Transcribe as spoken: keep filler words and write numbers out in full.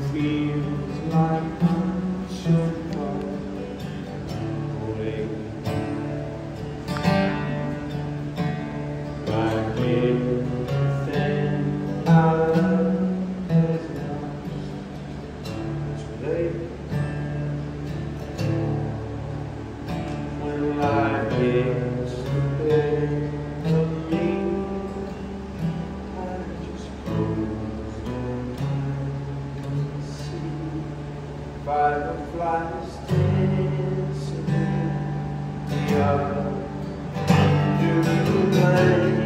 feels like I should go away. My kids and our love has lost too late. When life gets the better of me, I just close and see fireflies dancing in the yard under the rain.